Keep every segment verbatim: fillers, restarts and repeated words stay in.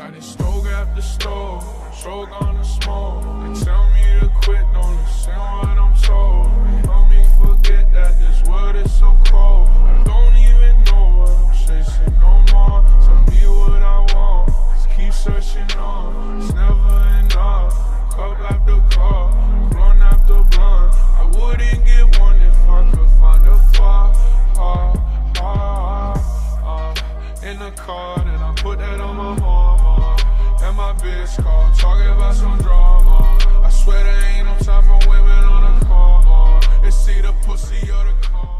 Riding stove after stove, stroke on the smoke. They tell me to quit, don't listen what I'm told. They help me forget that this world is so cold. I don't even know what I'm chasing no more. Tell me what I want, just keep searching on. It's never enough, cup after cup, blunt after blunt. I wouldn't get one if I could find a far, far, far, far. In the car, then I put that on my mama. And my bitch call, talking about some drama. I swear there ain't no time for women on a call. It's either pussy or the karma.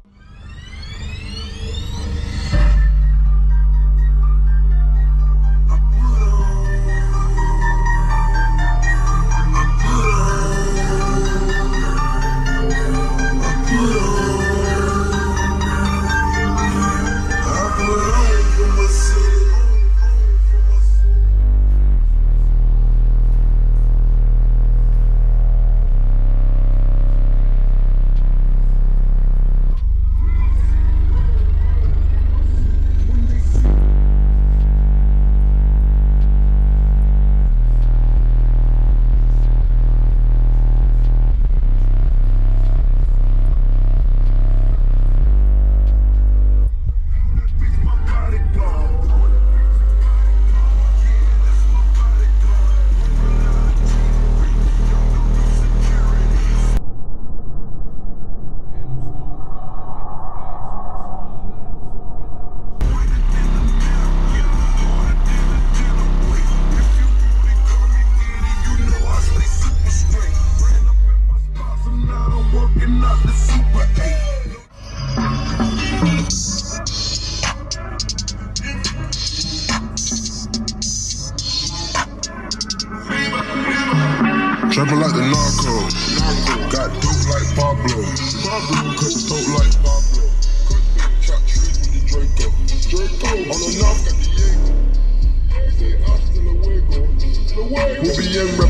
Trapping like the narco, got dope like Pablo, cut dope like Pablo, chop trees with the Draco, Draco on the knob got Diego, say hasta luego, we'll be in